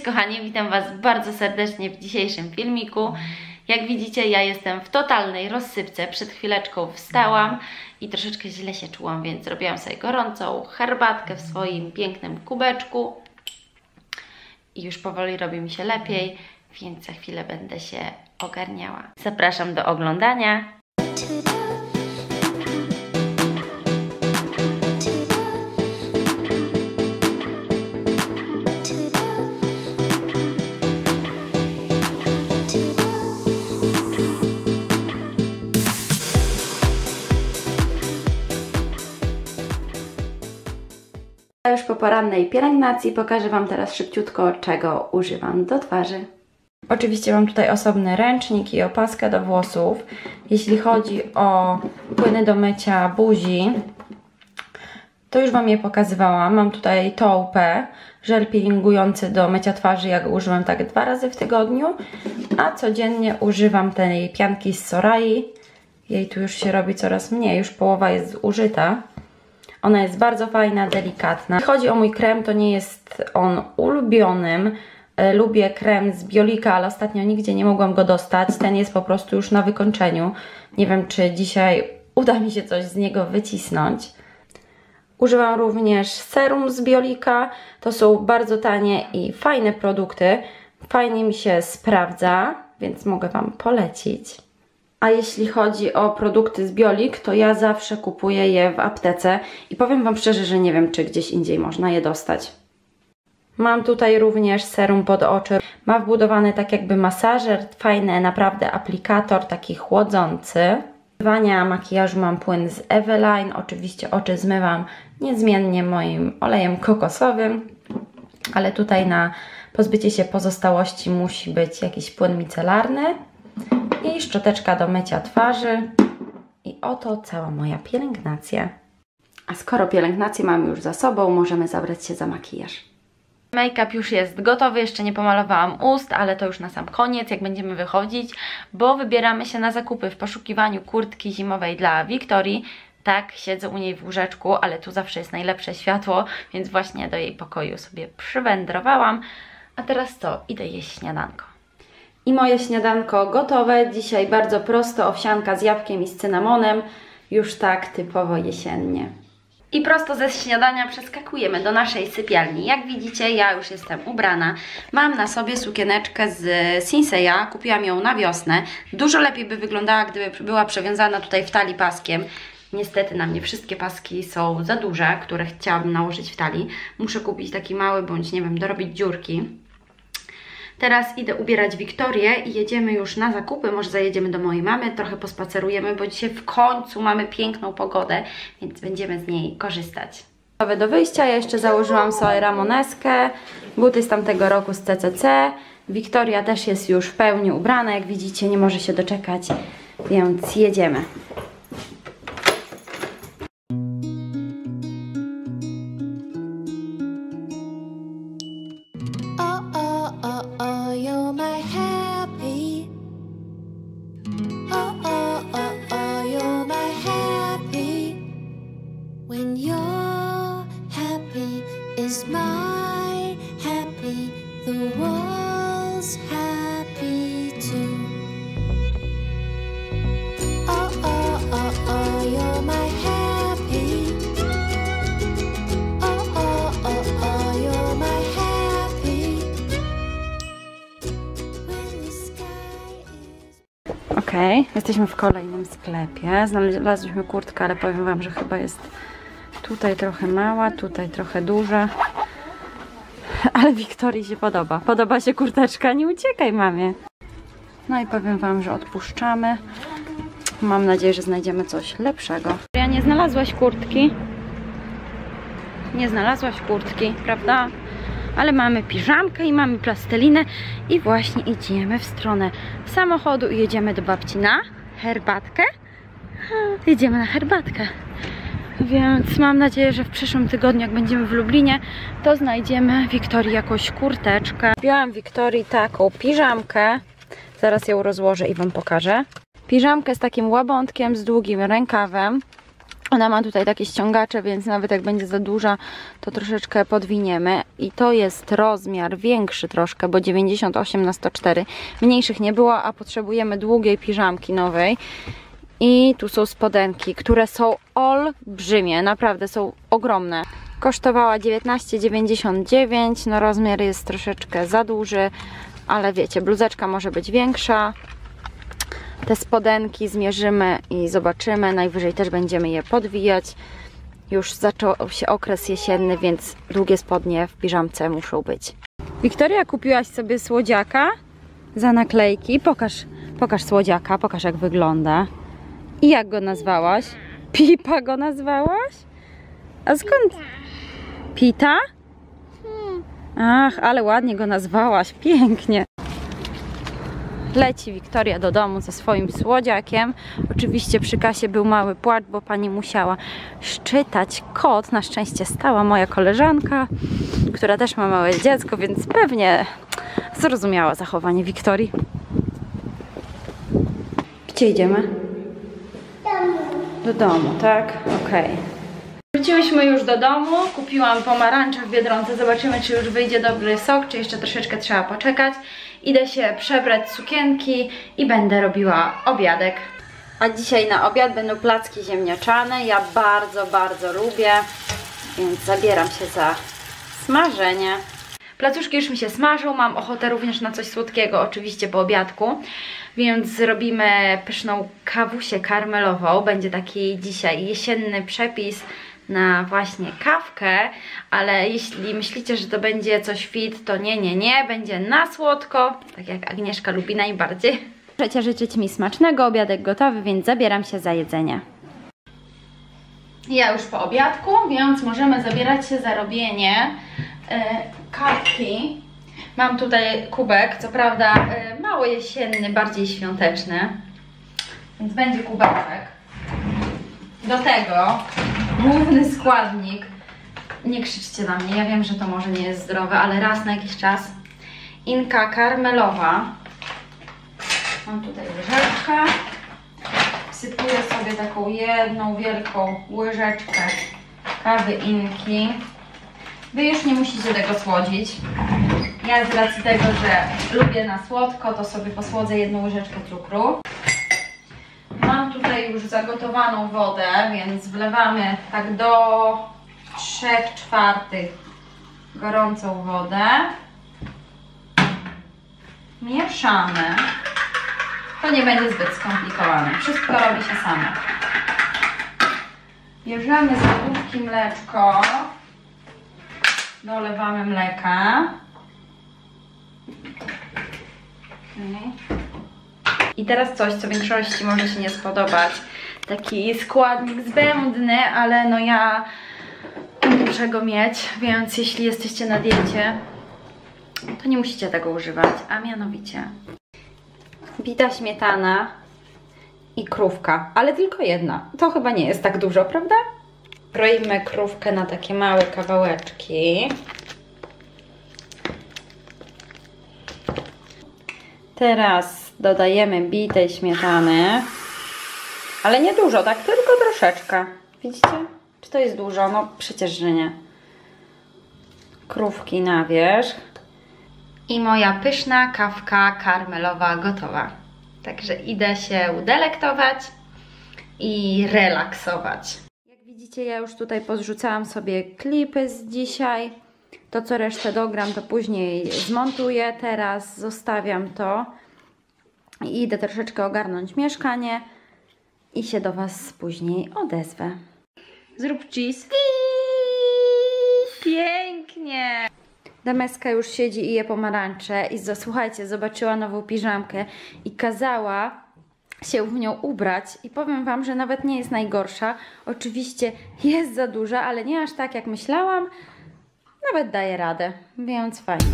kochani, witam Was bardzo serdecznie w dzisiejszym filmiku. Jak widzicie, ja jestem w totalnej rozsypce. Przed chwileczką wstałam i troszeczkę źle się czułam, więc zrobiłam sobie gorącą herbatkę w swoim pięknym kubeczku. I już powoli robi mi się lepiej, więc za chwilę będę się ogarniała. Zapraszam do oglądania. Już po porannej pielęgnacji pokażę Wam teraz szybciutko, czego używam do twarzy. Oczywiście mam tutaj osobny ręcznik i opaskę do włosów. Jeśli chodzi o płyny do mycia buzi, to już Wam je pokazywałam. Mam tutaj Toupé, żel peelingujący do mycia twarzy. Ja go używam tak 2 razy w tygodniu, a codziennie używam tej pianki z Sorai. Jej tu już się robi coraz mniej, już połowa jest zużyta. Ona jest bardzo fajna, delikatna. Jeśli chodzi o mój krem, to nie jest on ulubionym. Lubię krem z Biolika, ale ostatnio nigdzie nie mogłam go dostać. Ten jest po prostu już na wykończeniu. Nie wiem, czy dzisiaj uda mi się coś z niego wycisnąć. Używam również serum z Biolika. To są bardzo tanie i fajne produkty. Fajnie mi się sprawdza, więc mogę Wam polecić. A jeśli chodzi o produkty z Biolik, to ja zawsze kupuję je w aptece i powiem Wam szczerze, że nie wiem, czy gdzieś indziej można je dostać. Mam tutaj również serum pod oczy. Ma wbudowany tak jakby masażer, fajny naprawdę aplikator, taki chłodzący. Do zmywania makijażu mam płyn z Eveline. Oczywiście oczy zmywam niezmiennie moim olejem kokosowym, ale tutaj na pozbycie się pozostałości musi być jakiś płyn micelarny. I szczoteczka do mycia twarzy. I oto cała moja pielęgnacja. A skoro pielęgnację mamy już za sobą, możemy zabrać się za makijaż. Make-up już jest gotowy, jeszcze nie pomalowałam ust, ale to już na sam koniec, jak będziemy wychodzić, bo wybieramy się na zakupy w poszukiwaniu kurtki zimowej dla Wiktorii. Tak, siedzę u niej w łóżeczku, ale tu zawsze jest najlepsze światło, więc właśnie do jej pokoju sobie przywędrowałam. A teraz to, idę jeść śniadanko. I moje śniadanko gotowe. Dzisiaj bardzo prosto, owsianka z jabłkiem i z cynamonem. Już tak typowo jesiennie. I prosto ze śniadania przeskakujemy do naszej sypialni. Jak widzicie, ja już jestem ubrana. Mam na sobie sukieneczkę z Sinseya. Kupiłam ją na wiosnę. Dużo lepiej by wyglądała, gdyby była przewiązana tutaj w talii paskiem. Niestety na mnie wszystkie paski są za duże, które chciałabym nałożyć w talii. Muszę kupić taki mały, bądź nie wiem, dorobić dziurki. Teraz idę ubierać Wiktorię i jedziemy już na zakupy, może zajedziemy do mojej mamy, trochę pospacerujemy, bo dzisiaj w końcu mamy piękną pogodę, więc będziemy z niej korzystać. Gotowe do wyjścia, ja jeszcze założyłam sobie ramoneskę, buty z tamtego roku z CCC. Wiktoria też jest już w pełni ubrana, jak widzicie, nie może się doczekać, więc jedziemy. Okej, jesteśmy w kolejnym sklepie. Znalazłyśmy kurtkę, ale powiem Wam, że chyba jest tutaj trochę mała, tutaj trochę duża. Ale Wiktorii się podoba. Podoba się kurteczka, nie uciekaj, mamie. No i powiem Wam, że odpuszczamy. Mam nadzieję, że znajdziemy coś lepszego. Ja nie znalazłaś kurtki. Nie znalazłaś kurtki, prawda? Ale mamy piżamkę i mamy plastelinę i właśnie idziemy w stronę samochodu i jedziemy do babci na herbatkę. Jedziemy na herbatkę. Więc mam nadzieję, że w przyszłym tygodniu, jak będziemy w Lublinie, to znajdziemy Wiktorii jakąś kurteczkę. Wziąłam Wiktorii taką piżamkę. Zaraz ją rozłożę i Wam pokażę. Piżamkę z takim łabątkiem, z długim rękawem. Ona ma tutaj takie ściągacze, więc nawet jak będzie za duża, to troszeczkę podwiniemy. I to jest rozmiar większy troszkę, bo 98×104. Mniejszych nie było, a potrzebujemy długiej piżamki nowej. I tu są spodenki, które są olbrzymie, naprawdę są ogromne. Kosztowała 19,99, no rozmiar jest troszeczkę za duży, ale wiecie, bluzeczka może być większa. Te spodenki zmierzymy i zobaczymy, najwyżej też będziemy je podwijać. Już zaczął się okres jesienny, więc długie spodnie w piżamce muszą być. Wiktoria, kupiłaś sobie słodziaka za naklejki. Pokaż słodziaka, pokaż jak wygląda. I jak go nazwałaś? Pipa go nazwałaś? A skąd? Pita? Ach, ale ładnie go nazwałaś, pięknie. Leci Wiktoria do domu ze swoim słodziakiem. Oczywiście przy kasie był mały płacz, bo pani musiała szczytać kod. Na szczęście stała moja koleżanka, która też ma małe dziecko, więc pewnie zrozumiała zachowanie Wiktorii. Gdzie idziemy? Do domu, tak? Okej. Wróciłyśmy już do domu, kupiłam pomarańcze w Biedronce, zobaczymy czy już wyjdzie dobry sok, czy jeszcze troszeczkę trzeba poczekać. Idę się przebrać sukienki i będę robiła obiadek. A dzisiaj na obiad będą placki ziemniaczane, ja bardzo lubię, więc zabieram się za smażenie. Placuszki już mi się smażą, mam ochotę również na coś słodkiego, oczywiście po obiadku. Więc zrobimy pyszną kawusię karmelową, będzie taki dzisiaj jesienny przepis na właśnie kawkę, ale jeśli myślicie, że to będzie coś fit, to nie, będzie na słodko, tak jak Agnieszka lubi najbardziej. Możecie życzyć mi smacznego, obiadek gotowy, więc zabieram się za jedzenie. Ja już po obiadku, więc możemy zabierać się za robienie kawki. Mam tutaj kubek, co prawda mało jesienny, bardziej świąteczny, więc będzie kubeczek. Do tego główny składnik, nie krzyczcie na mnie, ja wiem, że to może nie jest zdrowe, ale raz na jakiś czas, inka karmelowa. Mam tutaj łyżeczkę, wsypuję sobie taką jedną wielką łyżeczkę kawy inki. Wy już nie musicie tego słodzić. Ja z racji tego, że lubię na słodko, to sobie posłodzę jedną łyżeczkę cukru. Mam tutaj już zagotowaną wodę, więc wlewamy tak do 3/4 gorącą wodę. Mieszamy. To nie będzie zbyt skomplikowane. Wszystko robi się samo. Bierzemy z lodówki mleczko. Dolewamy mleka. I teraz coś, co większości może się nie spodobać. Taki składnik zbędny, ale no ja muszę go mieć, więc jeśli jesteście na diecie, to nie musicie tego używać, a mianowicie bita śmietana i krówka, ale tylko jedna. To chyba nie jest tak dużo, prawda? Kroimy krówkę na takie małe kawałeczki. Teraz dodajemy bitej śmietany, ale nie dużo, tak tylko troszeczkę. Widzicie? Czy to jest dużo? No przecież, że nie. Krówki na wierzch. I moja pyszna kawka karmelowa gotowa. Także idę się udelektować i relaksować. Jak widzicie, ja już tutaj pozrzucałam sobie klipy z dzisiaj. To, co resztę dogram, to później zmontuję. Teraz zostawiam to i idę troszeczkę ogarnąć mieszkanie i się do Was później odezwę. Zrób cheese. Pięknie! Dameska już siedzi i je pomarańcze i słuchajcie, zobaczyła nową piżamkę i kazała się w nią ubrać i powiem Wam, że nawet nie jest najgorsza. Oczywiście jest za duża, ale nie aż tak jak myślałam. Nawet daje radę, więc fajnie.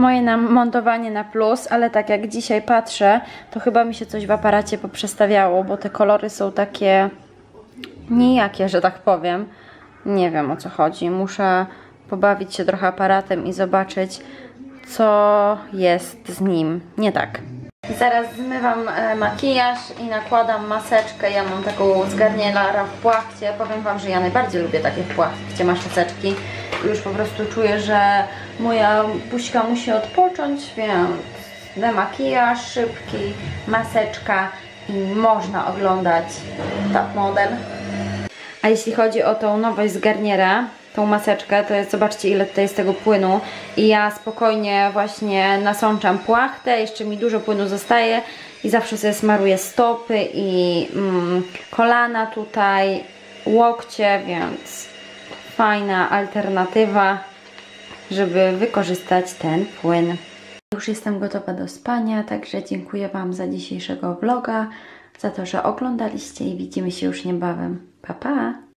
moje montowanie na plus, ale tak jak dzisiaj patrzę, to chyba mi się coś w aparacie poprzestawiało, bo te kolory są takie nijakie, że tak powiem. Nie wiem, o co chodzi. Muszę pobawić się trochę aparatem i zobaczyć, co jest z nim nie tak. Zaraz zmywam makijaż i nakładam maseczkę. Ja mam taką z Garniera w płachcie. Powiem wam, że ja najbardziej lubię takie w płachcie maseczki. Już po prostu czuję, że moja buźka musi odpocząć, więc demakijaż szybki, maseczka i można oglądać top model. A jeśli chodzi o tą nowość z Garniera, tą maseczkę, to jest, zobaczcie, ile tutaj jest tego płynu i ja spokojnie właśnie nasączam płachtę, jeszcze mi dużo płynu zostaje i zawsze sobie smaruję stopy i kolana tutaj, łokcie, więc fajna alternatywa, żeby wykorzystać ten płyn. Już jestem gotowa do spania, także dziękuję wam za dzisiejszego vloga, za to, że oglądaliście i widzimy się już niebawem. Pa, pa!